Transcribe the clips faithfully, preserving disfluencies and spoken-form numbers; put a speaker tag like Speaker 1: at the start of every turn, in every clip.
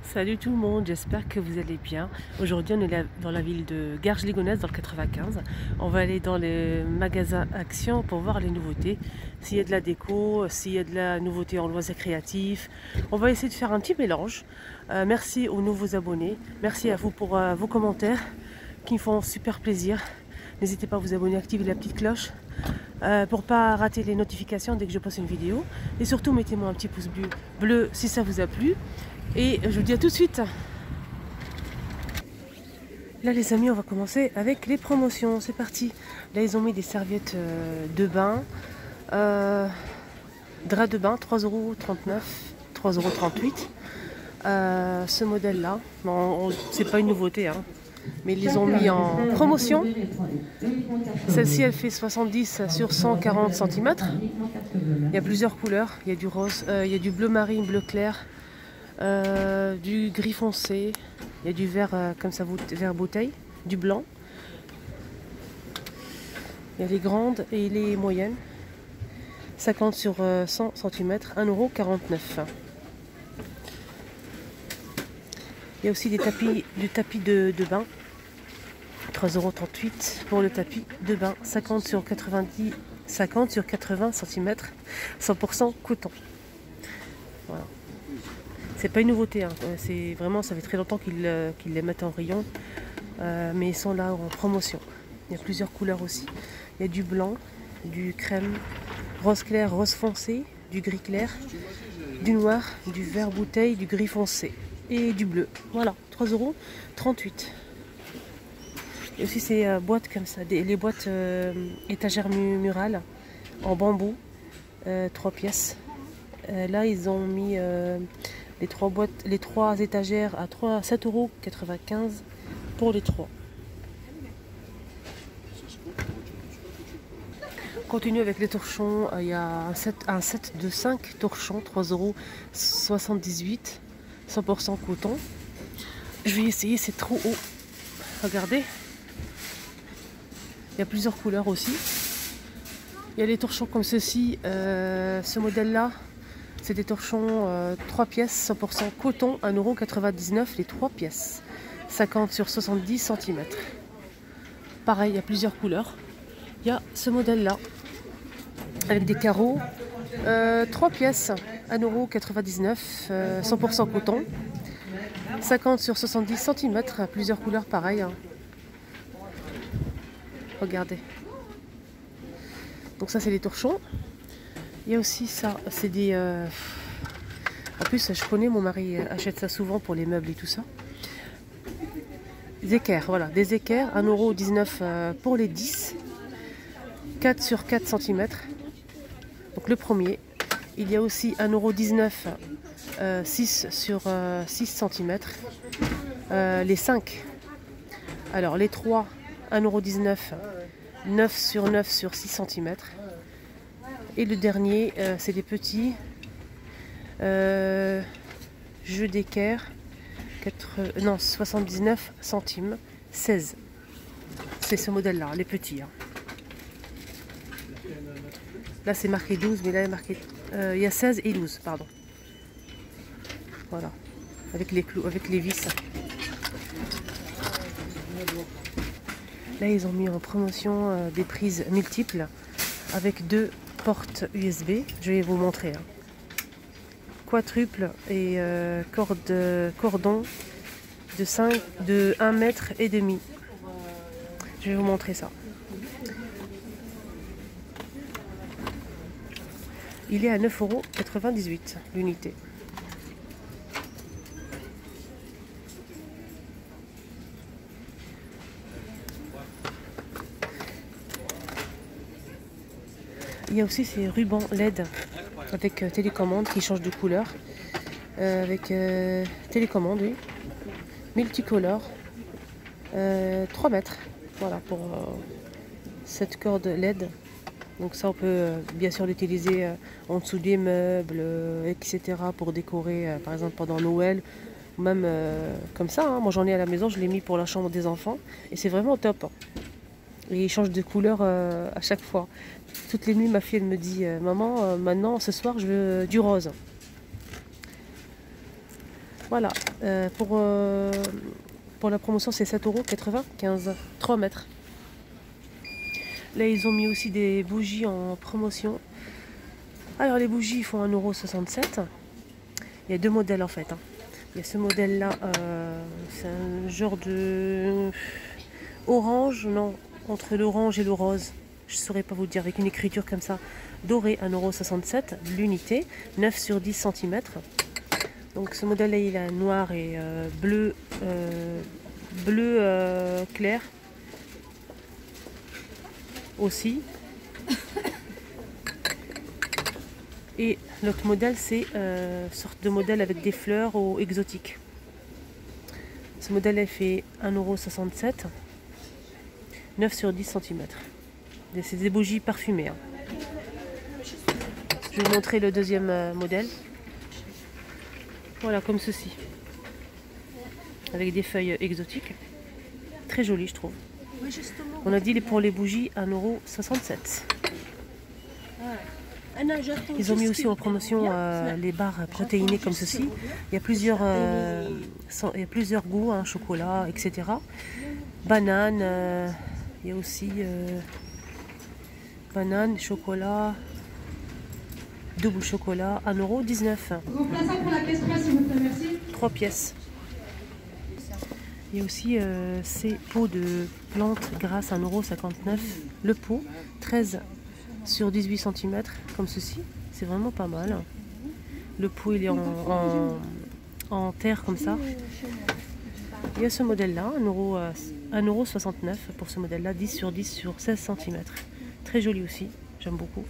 Speaker 1: Salut tout le monde, j'espère que vous allez bien. Aujourd'hui on est là dans la ville de Garges-Légonesse dans le quatre-vingt-quinze. On va aller dans les magasins Action pour voir les nouveautés. S'il y a de la déco, s'il y a de la nouveauté en loisirs créatifs. On va essayer de faire un petit mélange. Euh, merci aux nouveaux abonnés. Merci à vous pour euh, vos commentaires qui me font super plaisir. N'hésitez pas à vous abonner, activer la petite cloche euh, pour ne pas rater les notifications dès que je poste une vidéo. Et surtout mettez-moi un petit pouce bleu, bleu si ça vous a plu. Et je vous dis à tout de suite. Là les amis, on va commencer avec les promotions. C'est parti. Là ils ont mis des serviettes euh, de bain. Euh, drap de bain, trois euros trente-neuf, trois euros trente-huit. Euh, ce modèle là, bon, c'est pas une nouveauté, hein, mais ils les ont mis en promotion. Celle-ci elle fait soixante-dix sur cent quarante centimètres. Il y a plusieurs couleurs. Il y a du rose, euh, il y a du bleu marine, bleu clair. Euh, du gris foncé, il y a du vert euh, comme ça, vert bouteille, du blanc. Il y a les grandes et les moyennes. cinquante sur cent centimètres, un euro quarante-neuf. Il y a aussi des tapis, du tapis de, de bain, trois euros trente-huit pour le tapis de bain, cinquante sur quatre-vingt-dix, cinquante sur quatre-vingts centimètres, cent pour cent coton. Voilà. C'est pas une nouveauté, hein. C'est vraiment, ça fait très longtemps qu'ils euh, qu'ils les mettent en rayon, euh, mais ils sont là en promotion. Il y a plusieurs couleurs aussi. Il y a du blanc, du crème, rose clair, rose foncé, du gris clair, du noir, du vert bouteille, du gris foncé et du bleu. Voilà, trois euros trente-huit. Et aussi ces euh, boîtes comme ça, des, les boîtes euh, étagères mu murales en bambou, euh, trois pièces. Euh, là ils ont mis euh, les trois boîtes, les trois étagères à sept euros quatre-vingt-quinze pour les trois. On continue avec les torchons. Il y a un set, un set de cinq torchons, trois euros soixante-dix-huit, cent pour cent coton. Je vais essayer, c'est trop haut. Regardez. Il y a plusieurs couleurs aussi. Il y a les torchons comme ceci, euh, ce modèle-là. C'est des torchons euh, trois pièces, cent pour cent coton, un euro quatre-vingt-dix-neuf les trois pièces. cinquante sur soixante-dix centimètres. Pareil, il y a plusieurs couleurs. Il y a ce modèle-là, avec des carreaux, euh, trois pièces, un euro quatre-vingt-dix-neuf, euh, cent pour cent coton. cinquante sur soixante-dix centimètres, plusieurs couleurs pareil. Hein. Regardez. Donc ça c'est les torchons. Il y a aussi ça, c'est des... Euh... En plus, je connais, mon mari achète ça souvent pour les meubles et tout ça. Des équerres, voilà, des équerres, un euro dix-neuf pour les dix. quatre sur quatre centimètres. Donc le premier. Il y a aussi un euro dix-neuf, euh, six sur six centimètres. Euh, les cinq. Alors les trois, un euro dix-neuf, neuf sur neuf sur six centimètres. Et le dernier, euh, c'est des petits euh, jeux d'équerre, non, soixante-dix-neuf centimes, seize. C'est ce modèle-là, les petits. Hein. Là, c'est marqué douze, mais là, il y a marqué, euh, il y a seize et douze, pardon. Voilà, avec les clous, avec les vis. Là, ils ont mis en promotion euh, des prises multiples avec deux porte U S B, je vais vous montrer. Hein. Quadruple et euh, corde, cordon de, cinq, de un mètre et demi. Je vais vous montrer ça. Il est à neuf euros quatre-vingt-dix-huit l'unité. Il y a aussi ces rubans L E D avec euh, télécommande qui change de couleur. Euh, avec euh, télécommande, oui. Multicolore. Euh, trois mètres. Voilà, pour euh, cette corde L E D. Donc ça, on peut euh, bien sûr l'utiliser euh, en dessous des meubles, euh, et cetera. Pour décorer, euh, par exemple, pendant Noël. Ou même euh, comme ça. Hein. Moi, j'en ai à la maison, je l'ai mis pour la chambre des enfants. Et c'est vraiment top. Et il change de couleur euh, à chaque fois. Toutes les nuits, ma fille elle me dit euh, maman, euh, maintenant ce soir je veux du rose. Voilà, euh, pour, euh, pour la promotion c'est sept euros quatre-vingt-quinze, trois mètres. Là ils ont mis aussi des bougies en promotion. Alors les bougies font un euro soixante-sept. Il y a deux modèles en fait. Hein. Il y a ce modèle là, euh, c'est un genre de orange, non, entre l'orange et le rose. Je ne saurais pas vous dire, avec une écriture comme ça. Doré, un euro soixante-sept, l'unité, neuf sur dix centimètres. Donc ce modèle là il a noir et euh, bleu, euh, bleu euh, clair aussi. Et l'autre modèle c'est euh, sorte de modèle avec des fleurs ou exotiques. Ce modèle là fait un euro soixante-sept, neuf sur dix centimètres. C'est des bougies parfumées. Hein. Je vais vous montrer le deuxième euh, modèle. Voilà, comme ceci. Avec des feuilles exotiques. Très joli, je trouve. On a dit pour les bougies un euro soixante-sept. Ils ont mis aussi en promotion euh, les barres protéinées comme ceci. Il y a plusieurs, euh, il y a plusieurs goûts, hein, chocolat, et cetera. Banane, euh, il y a aussi euh, banane, chocolat, double chocolat, un euro dix-neuf. trois pièces. Il y a aussi euh, ces pots de plantes grasses, un euro cinquante-neuf. Le pot, treize sur dix-huit centimètres, comme ceci. C'est vraiment pas mal. Le pot, il est en, en, en terre, comme ça. Il y a ce modèle-là, un euro soixante-neuf pour ce modèle-là, dix sur dix sur seize centimètres. Très joli aussi, j'aime beaucoup.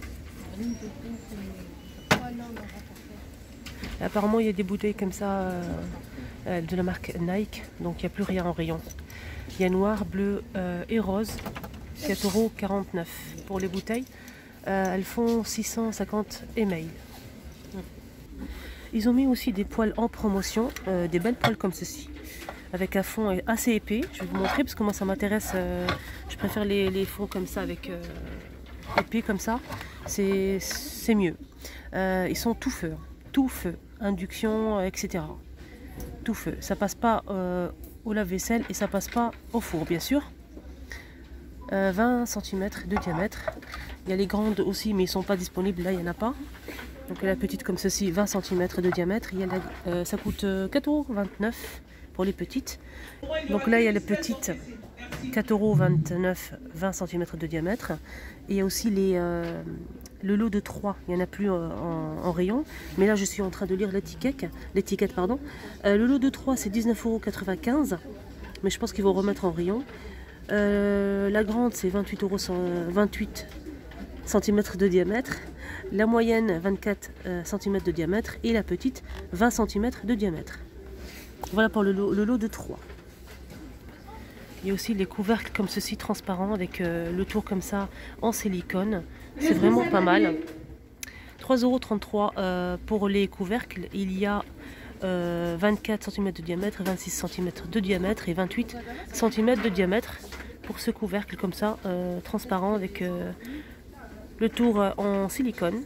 Speaker 1: Et apparemment, il y a des bouteilles comme ça euh, de la marque Nike, donc il n'y a plus rien en rayon. Il y a noir, bleu euh, et rose, quatre euros quarante-neuf pour les bouteilles. Euh, elles font six cent cinquante millilitres. Ils ont mis aussi des poils en promotion, euh, des belles poils comme ceci, avec un fond assez épais. Je vais vous montrer parce que moi ça m'intéresse. Euh, je préfère les, les fonds comme ça, avec euh, épais comme ça. C'est mieux. Euh, ils sont tout feu, tout feu, induction, et cetera. Tout feu. Ça passe pas euh, au lave-vaisselle et ça passe pas au four, bien sûr. Euh, vingt centimètres de diamètre. Il y a les grandes aussi, mais ils ne sont pas disponibles. Là, il n'y en a pas. Donc la petite comme ceci, vingt centimètres de diamètre. Il y a la, euh, ça coûte quatre euros vingt-neuf pour les petites. Donc là, il y a les petites, quatre euros vingt-neuf, vingt centimètres de diamètre. Et il y a aussi les, euh, le lot de trois. Il n'y en a plus en, en, en rayon. Mais là, je suis en train de lire l'étiquette. L'étiquette, pardon. Euh, le lot de trois, c'est dix-neuf euros quatre-vingt-quinze. Mais je pense qu'ils vont remettre en rayon. Euh, la grande, c'est vingt-huit euros, vingt-huit centimètres de diamètre. La moyenne, vingt-quatre centimètres de diamètre. Et la petite, vingt centimètres de diamètre. Voilà pour le lot, le lot de trois. Il y a aussi les couvercles comme ceci, transparents, avec euh, le tour comme ça, en silicone. C'est vraiment pas mal. trois euros trente-trois euh, pour les couvercles. Il y a euh, vingt-quatre centimètres de diamètre, vingt-six centimètres de diamètre et vingt-huit centimètres de diamètre pour ce couvercle comme ça, euh, transparent, avec euh, le tour euh, en silicone.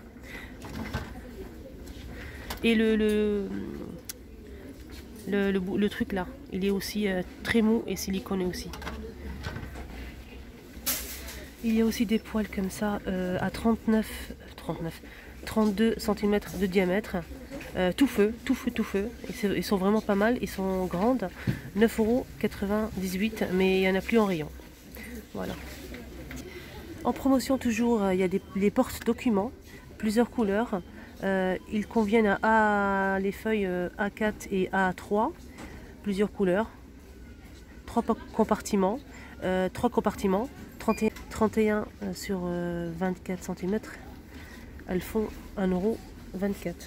Speaker 1: Et le, le, le, le, le truc là, il est aussi euh, très mou et siliconé aussi. Il y a aussi des poils comme ça euh, à trente-neuf, trente-neuf, trente-deux centimètres de diamètre. Euh, tout feu, tout feu, tout feu. Ils, ils sont vraiment pas mal, ils sont grandes. neuf euros quatre-vingt-dix-huit, mais il n'y en a plus en rayon. Voilà. En promotion toujours, il y a des, les porte-documents, plusieurs couleurs. Euh, ils conviennent à, à les feuilles A quatre et A trois, plusieurs couleurs. Trois compartiments, euh, trois compartiments, trente et un sur vingt-quatre centimètres. Elles font un euro vingt-quatre.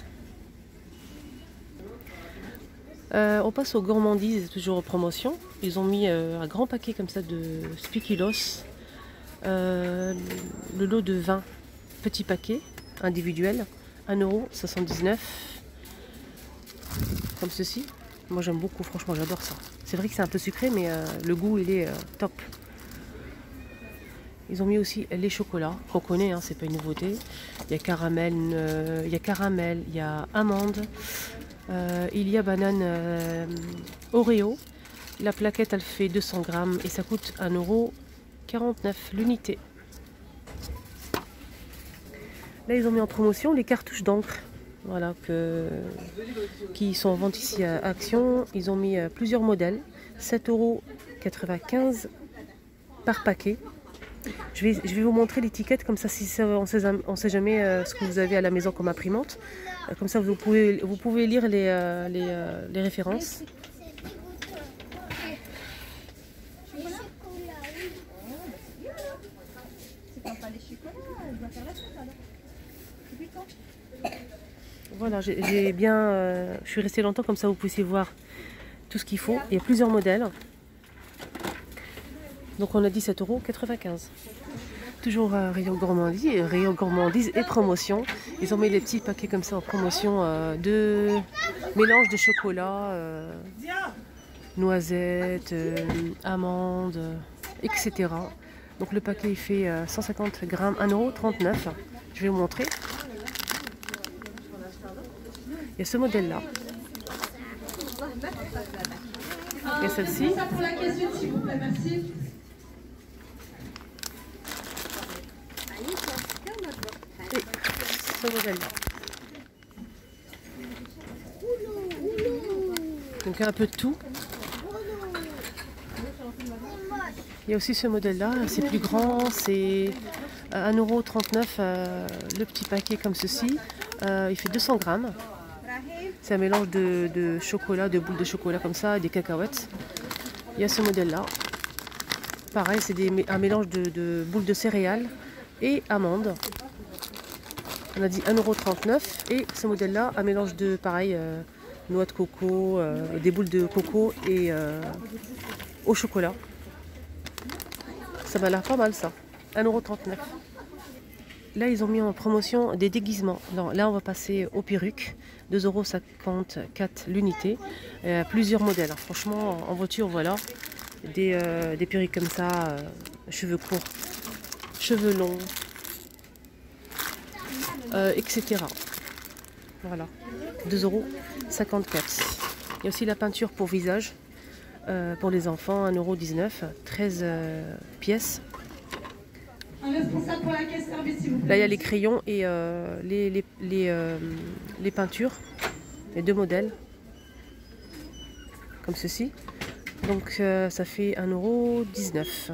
Speaker 1: Euh, on passe aux gourmandises, toujours en promotion. Ils ont mis euh, un grand paquet comme ça de spéculoos. Euh, le lot de vingt petits paquets individuels, un euro soixante-dix-neuf. Comme ceci. Moi j'aime beaucoup, franchement j'adore ça. C'est vrai que c'est un peu sucré, mais euh, le goût il est euh, top. Ils ont mis aussi les chocolats qu'on connaît, hein, c'est pas une nouveauté. Il y a caramel, euh, il y a caramel, il y a amande, Euh, il y a banane euh, Oreo. La plaquette, elle fait deux cents grammes et ça coûte un euro quarante-neuf l'unité. Là, ils ont mis en promotion les cartouches d'encre. Voilà, que, qui sont en vente ici à Action. Ils ont mis euh, plusieurs modèles. sept euros quatre-vingt-quinze par paquet. Je vais, je vais vous montrer l'étiquette, comme ça, si ça, on ne sait jamais euh, ce que vous avez à la maison comme imprimante. Euh, comme ça, vous pouvez, vous pouvez lire les, euh, les, euh, les références. Voilà, j'ai bien, euh, je suis restée longtemps, comme ça vous puissiez voir tout ce qu'il faut. Il y a plusieurs modèles. Donc on a dit sept euros quatre-vingt-quinze. Toujours euh, rayon gourmandise, rayon gourmandise et promotion. Ils ont mis des petits paquets comme ça en promotion euh, de mélange de chocolat, euh, noisettes, euh, amandes, et cetera. Donc le paquet il fait euh, cent cinquante grammes, un euro trente-neuf. Je vais vous montrer. Il y a ce modèle là. Il y a celle-ci. Et ce modèle là. Donc un peu de tout. Il y a aussi ce modèle là, c'est plus grand, c'est un euro trente-neuf euh, le petit paquet comme ceci. Euh, il fait deux cents grammes. C'est un mélange de, de chocolat, de boules de chocolat comme ça, et des cacahuètes. Il y a ce modèle là. Pareil, c'est un mélange de, de boules de céréales et amandes. On a dit un euro trente-neuf. Et ce modèle là, un mélange de pareil, euh, noix de coco, euh, des boules de coco et euh, au chocolat. Ça m'a l'air pas mal ça. un euro trente-neuf. Là, ils ont mis en promotion des déguisements. Non, là, on va passer aux perruques. deux euros cinquante-quatre l'unité. Euh, plusieurs modèles. Franchement, en voiture, voilà. Des, euh, des perruques comme ça, euh, cheveux courts, cheveux longs, euh, et cetera. Voilà. deux euros cinquante-quatre. Il y a aussi la peinture pour visage. Euh, pour les enfants, un euro dix-neuf. treize euh, pièces. Un responsable pour la caisse service, s'il vous plaît. Là, il y a les crayons et euh, les, les, les, euh, les peintures, les deux modèles, comme ceci. Donc, euh, ça fait un euro dix-neuf.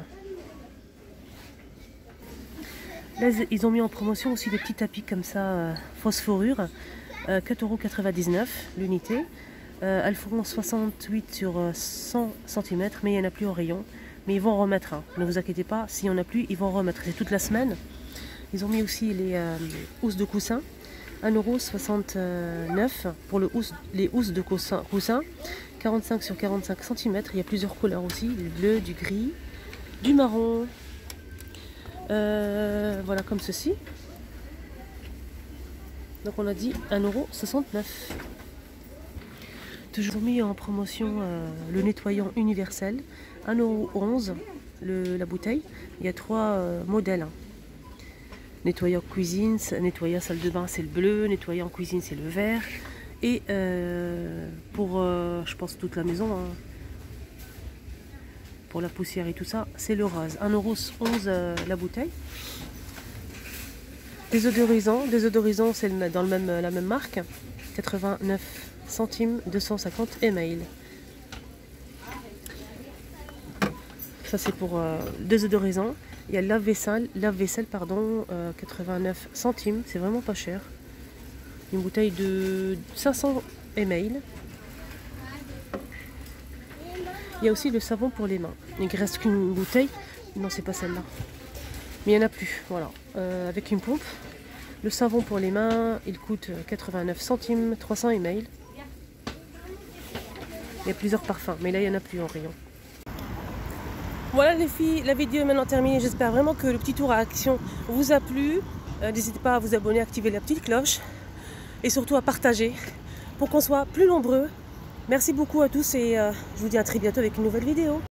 Speaker 1: Là, ils ont mis en promotion aussi des petits tapis comme ça, euh, phosphorure, euh, quatre euros quatre-vingt-dix-neuf l'unité. Euh, elles feront soixante-huit sur cent centimètres, mais il n'y en a plus au rayon. Mais ils vont en remettre, hein. Ne vous inquiétez pas, s'il n'y en a plus, ils vont en remettre. C'est toute la semaine. Ils ont mis aussi les euh, housses de coussin, un euro soixante-neuf pour le housse, les housses de coussin, coussin, quarante-cinq sur quarante-cinq centimètres. Il y a plusieurs couleurs aussi, du bleu, du gris, du marron. Euh, voilà, comme ceci. Donc on a dit un euro soixante-neuf. Toujours mis en promotion euh, le nettoyant universel, un euro onze le, la bouteille. Il y a trois euh, modèles. Hein. Nettoyant cuisine, nettoyant salle de bain c'est le bleu, nettoyant cuisine c'est le vert. Et euh, pour, euh, je pense, toute la maison, hein, pour la poussière et tout ça, c'est le rose. un euro onze euh, la bouteille. Désodorisant, désodorisant c'est dans le même, la même marque, quatre-vingt-neuf centimes, deux cent cinquante millilitres. Ça c'est pour euh, désodorisant. Il y a lave-vaisselle, lave-vaisselle pardon, euh, quatre-vingt-neuf centimes, c'est vraiment pas cher. Une bouteille de cinq cents millilitres. Il y a aussi le savon pour les mains. Il ne reste qu'une bouteille. Non, c'est pas celle-là. Mais il n'y en a plus. Voilà. Euh, avec une pompe. Le savon pour les mains, il coûte quatre-vingt-neuf centimes, trois cents millilitres. Il y a plusieurs parfums, mais là, il n'y en a plus en rayon. Voilà les filles, la vidéo est maintenant terminée. J'espère vraiment que le petit tour à Action vous a plu. Euh, N'hésitez pas à vous abonner, à activer la petite cloche. Et surtout à partager pour qu'on soit plus nombreux. Merci beaucoup à tous et euh, je vous dis à très bientôt avec une nouvelle vidéo.